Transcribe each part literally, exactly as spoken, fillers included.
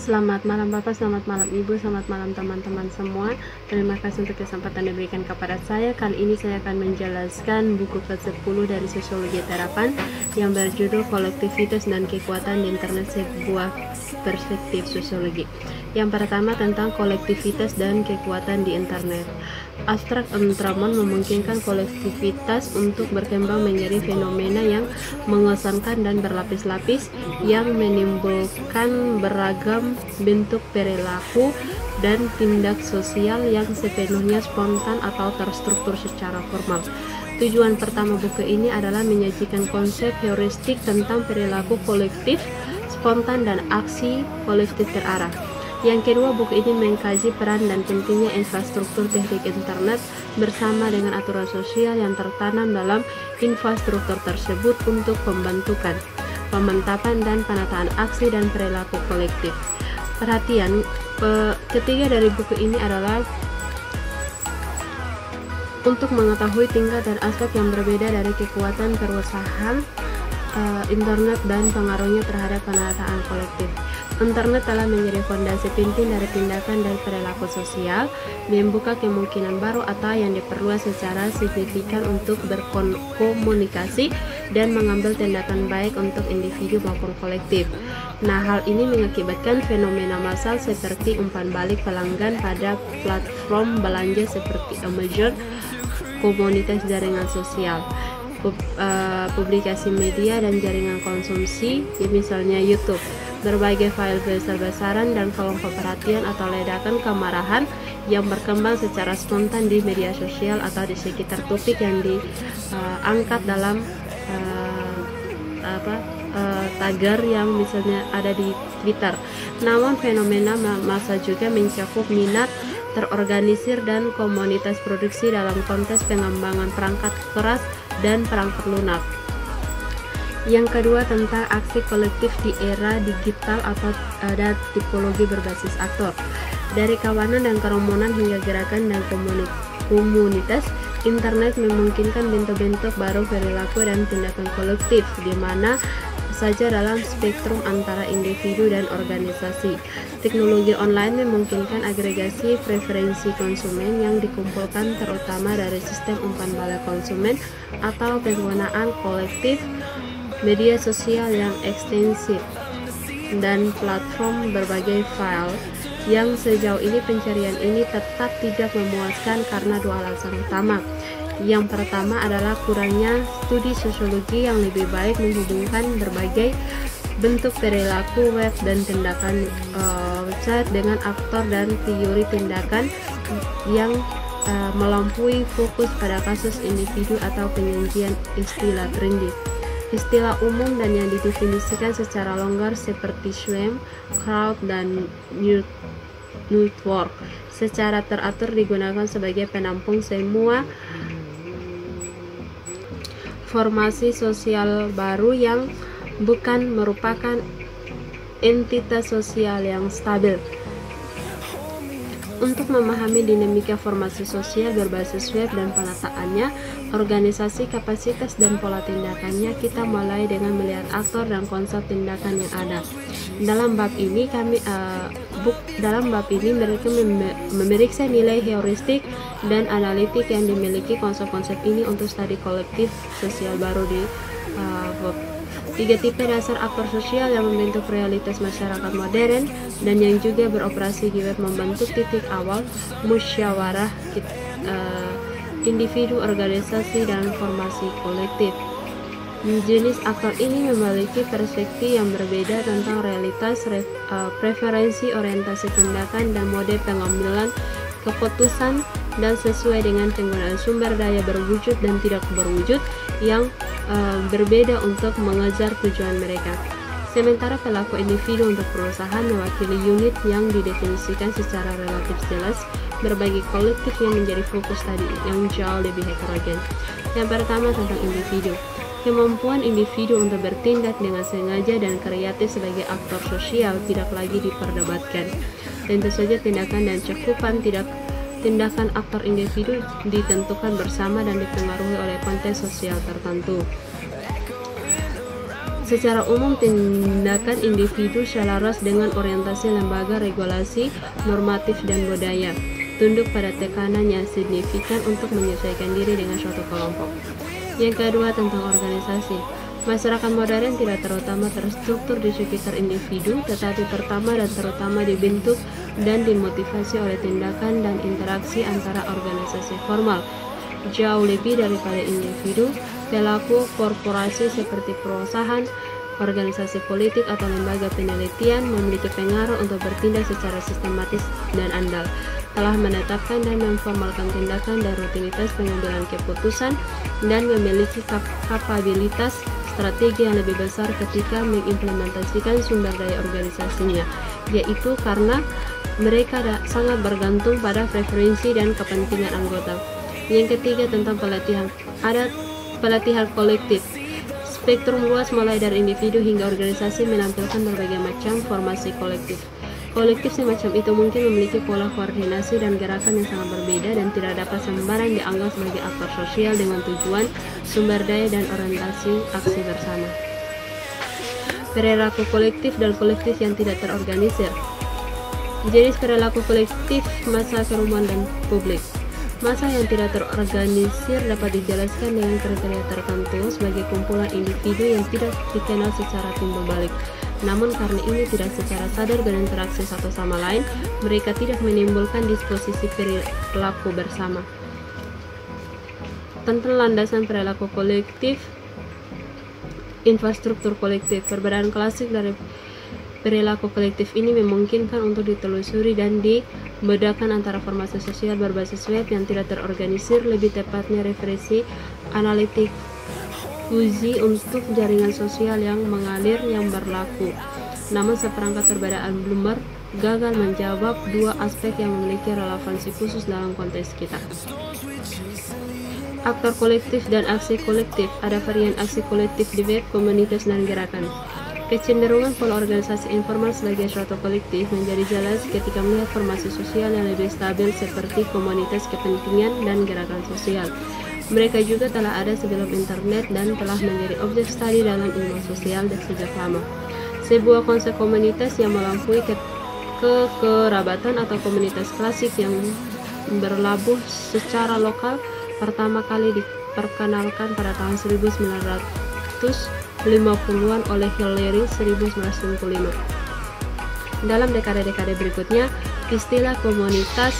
Selamat malam Bapak, selamat malam Ibu, selamat malam teman-teman semua. Terima kasih untuk kesempatan yang diberikan kepada saya. Kali ini saya akan menjelaskan buku ke sepuluh dari Sosiologi Terapan yang berjudul Kolektivitas dan Kekuatan di Internet, Sebuah Perspektif Sosiologi. Yang pertama tentang kolektivitas dan kekuatan di internet. Abstrak Entrapment memungkinkan kolektivitas untuk berkembang menjadi fenomena yang mengesankan dan berlapis-lapis yang menimbulkan beragam bentuk perilaku dan tindak sosial yang sepenuhnya spontan atau terstruktur secara formal. Tujuan pertama buku ini adalah menyajikan konsep heuristik tentang perilaku kolektif, spontan, dan aksi kolektif terarah. Yang kedua, buku ini mengkaji peran dan pentingnya infrastruktur teknik internet bersama dengan aturan sosial yang tertanam dalam infrastruktur tersebut untuk pembentukan, pemantapan, dan penataan aksi dan perilaku kolektif. Perhatian ketiga dari buku ini adalah untuk mengetahui tingkat dan aspek yang berbeda dari kekuatan perusahaan uh, internet dan pengaruhnya terhadap penataan kolektif. Internet telah menjadi fondasi penting dari tindakan dan perilaku sosial, membuka kemungkinan baru atau yang diperluas secara signifikan untuk berkomunikasi dan mengambil tindakan baik untuk individu maupun kolektif. Nah, hal ini mengakibatkan fenomena massal seperti umpan balik pelanggan pada platform belanja seperti Amazon, komunitas jaringan sosial, pub, uh, publikasi media dan jaringan konsumsi, ya misalnya YouTube, berbagai file besar-besaran dan kelompok perhatian atau ledakan kemarahan yang berkembang secara spontan di media sosial atau di sekitar topik yang diangkat uh, dalam uh, apa uh, tagar yang misalnya ada di Twitter. Namun fenomena massa juga mencakup minat terorganisir dan komunitas produksi dalam konteks pengembangan perangkat keras dan perangkat lunak. Yang kedua tentang aksi kolektif di era digital atau ada tipologi berbasis aktor. Dari kawanan dan kerumunan hingga gerakan dan komunitas, internet memungkinkan bentuk-bentuk baru perilaku dan tindakan kolektif di mana saja dalam spektrum antara individu dan organisasi. Teknologi online memungkinkan agregasi preferensi konsumen yang dikumpulkan terutama dari sistem umpan balik konsumen atau penggunaan kolektif, media sosial yang ekstensif, dan platform berbagai file yang sejauh ini pencarian ini tetap tidak memuaskan karena dua alasan utama. Yang pertama adalah kurangnya studi sosiologi yang lebih baik menghubungkan berbagai bentuk perilaku web dan tindakan uh, website dengan aktor dan teori tindakan yang uh, melampaui fokus pada kasus individu atau penyajian istilah trendy, istilah umum dan yang didefinisikan secara longgar seperti swarm, crowd, dan network secara teratur digunakan sebagai penampung semua formasi sosial baru yang bukan merupakan entitas sosial yang stabil. Untuk memahami dinamika formasi sosial berbasis web dan penataannya, organisasi, kapasitas, dan pola tindakannya, kita mulai dengan melihat aktor dan konsep tindakan yang ada. Dalam bab ini kami uh, buk, dalam bab ini mereka mem memeriksa nilai heuristik dan analitik yang dimiliki konsep-konsep ini untuk studi kolektif sosial baru di uh, bab. Tiga tipe dasar aktor sosial yang membentuk realitas masyarakat modern dan yang juga beroperasi di web membentuk titik awal musyawarah uh, individu, organisasi, dan formasi kolektif. Jenis aktor ini memiliki perspektif yang berbeda tentang realitas, ref, uh, preferensi, orientasi tindakan, dan mode pengambilan keputusan, dan sesuai dengan penggunaan sumber daya berwujud dan tidak berwujud yang uh, berbeda untuk mengejar tujuan mereka. Sementara pelaku individu untuk perusahaan mewakili unit yang didefinisikan secara relatif jelas, berbagi kolektif yang menjadi fokus tadi yang jauh lebih heterogen. Yang pertama tentang individu. Kemampuan individu untuk bertindak dengan sengaja dan kreatif sebagai aktor sosial tidak lagi diperdebatkan. Tentu saja tindakan dan cakupan tidak tindakan aktor individu ditentukan bersama dan dipengaruhi oleh konteks sosial tertentu. Secara umum, tindakan individu selaras dengan orientasi lembaga regulasi, normatif, dan budaya, tunduk pada tekanan yang signifikan untuk menyesuaikan diri dengan suatu kelompok. Yang kedua, tentang organisasi. Masyarakat modern tidak terutama terstruktur di sekitar individu, tetapi pertama dan terutama dibentuk dan dimotivasi oleh tindakan dan interaksi antara organisasi formal. Jauh lebih daripada individu, pelaku korporasi seperti perusahaan, organisasi politik, atau lembaga penelitian memiliki pengaruh untuk bertindak secara sistematis dan andal, telah menetapkan dan memformalkan tindakan dan rutinitas pengambilan keputusan, dan memiliki kap kapabilitas strategi yang lebih besar ketika mengimplementasikan sumber daya organisasinya, yaitu karena mereka sangat bergantung pada preferensi dan kepentingan anggota. Yang ketiga, tentang pelatihan. Ada pelatihan kolektif. Spektrum luas mulai dari individu hingga organisasi menampilkan berbagai macam formasi kolektif. Kolektif semacam itu mungkin memiliki pola koordinasi dan gerakan yang sangat berbeda dan tidak dapat sembarang dianggap sebagai aktor sosial dengan tujuan, sumber daya, dan orientasi aksi bersama. Perilaku kolektif dan kolektif yang tidak terorganisir. Jenis perilaku kolektif massa kerumunan dan publik. Massa yang tidak terorganisir dapat dijelaskan dengan kriteria tertentu sebagai kumpulan individu yang tidak dikenal secara timbul balik. Namun karena ini tidak secara sadar berinteraksi satu sama lain, mereka tidak menimbulkan disposisi perilaku bersama. Tentang landasan perilaku kolektif, infrastruktur kolektif. Perbedaan klasik dari perilaku kolektif ini memungkinkan untuk ditelusuri dan dibedakan antara formasi sosial berbasis web yang tidak terorganisir, lebih tepatnya referensi analitik uji untuk jaringan sosial yang mengalir yang berlaku. Namun seperangkat perbedaan Bloomberg gagal menjawab dua aspek yang memiliki relevansi khusus dalam konteks kita. Aktor kolektif dan aksi kolektif. Ada varian aksi kolektif di web, komunitas, dan gerakan. Kecenderungan pola organisasi informal sebagai suatu kolektif menjadi jelas ketika melihat formasi sosial yang lebih stabil seperti komunitas kepentingan dan gerakan sosial. Mereka juga telah ada sebelum internet dan telah menjadi objek studi dalam ilmu sosial sejak lama. Sebuah konsep komunitas yang melampaui ke kekerabatan atau komunitas klasik yang berlabuh secara lokal pertama kali diperkenalkan pada tahun seribu sembilan ratus lima puluhan oleh Hillary seribu sembilan ratus sembilan puluh lima. Dalam dekade-dekade berikutnya, istilah komunitas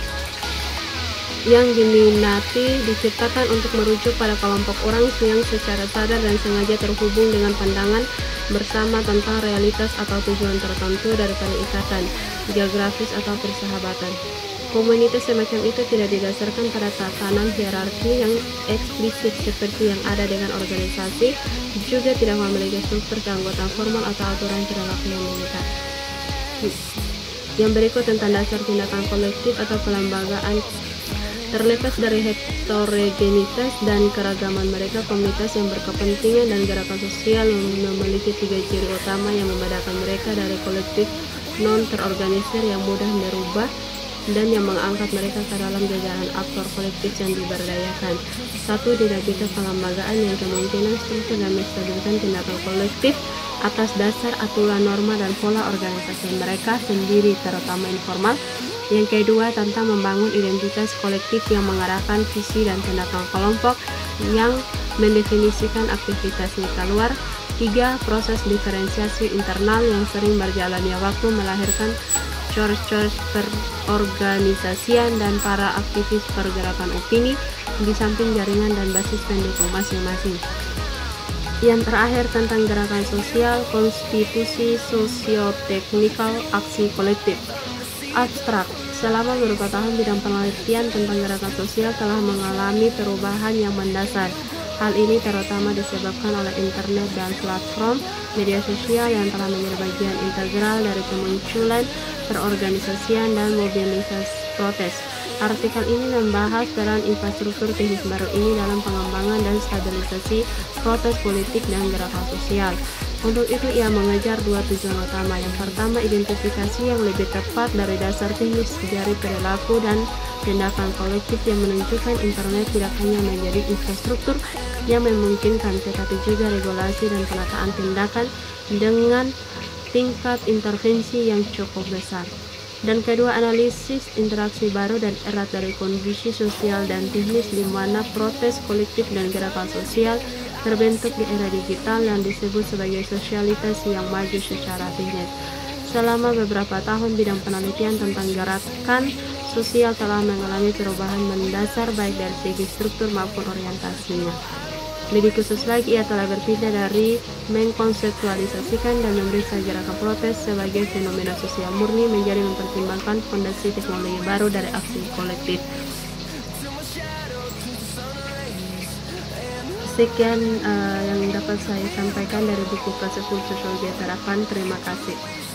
yang diminati diciptakan untuk merujuk pada kelompok orang yang secara sadar dan sengaja terhubung dengan pandangan bersama tentang realitas atau tujuan tertentu daripada ikatan geografis atau persahabatan. Komunitas semacam itu tidak didasarkan pada tatanan hierarki yang eksplisit seperti yang ada dengan organisasi, juga tidak memiliki struktur keanggotaan formal atau aturan perilaku yang mengikat. Yang berikut tentang dasar tindakan kolektif atau kelembagaan. Terlepas dari heterogenitas dan keragaman mereka, komunitas yang berkepentingan dan gerakan sosial memiliki tiga ciri utama yang membedakan mereka dari kolektif non terorganisir yang mudah berubah dan yang mengangkat mereka ke dalam jajaran aktor kolektif yang diberdayakan. Satu, dinamika kelembagaan yang kemungkinan struktur dan menstabilkan tindakan kolektif atas dasar aturan norma dan pola organisasi mereka sendiri, terutama informal. Yang kedua, tentang membangun identitas kolektif yang mengarahkan visi dan tindakan kelompok yang mendefinisikan aktivitasnya keluar. Tiga, proses diferensiasi internal yang sering berjalannya waktu melahirkan church-church perorganisasian dan para aktivis pergerakan opini di samping jaringan dan basis pendukung masing-masing. Yang terakhir, tentang gerakan sosial, konstitusi sosioteknikal aksi kolektif. Abstrak. Selama beberapa tahun bidang penelitian tentang gerakan sosial telah mengalami perubahan yang mendasar. Hal ini terutama disebabkan oleh internet dan platform media sosial yang telah menjadi bagian integral dari kemunculan perorganisasian dan mobilisasi protes. Artikel ini membahas peran infrastruktur teknis baru ini dalam pengembangan dan stabilisasi protes politik dan gerakan sosial. Untuk itu ia mengejar dua tujuan utama. Yang pertama, identifikasi yang lebih tepat dari dasar teknis dari perilaku dan tindakan kolektif yang menunjukkan internet tidak hanya menjadi infrastruktur yang memungkinkan, tetapi juga regulasi dan penataan tindakan dengan tingkat intervensi yang cukup besar. Dan kedua, analisis interaksi baru dan erat dari kondisi sosial dan teknis di mana protes kolektif dan gerakan sosial terbentuk di era digital yang disebut sebagai sosialitas yang maju secara teknis. Selama beberapa tahun, bidang penelitian tentang gerakan sosial telah mengalami perubahan mendasar baik dari segi struktur maupun orientasinya. Lebih khusus lagi, ia telah berpindah dari mengkonseptualisasikan dan memeriksa gerakan protes sebagai fenomena sosial murni menjadi mempertimbangkan fondasi teknologi baru dari aksi kolektif. Sekian uh, yang dapat saya sampaikan dari buku Kasih Sosiologi Terapan. Terima kasih.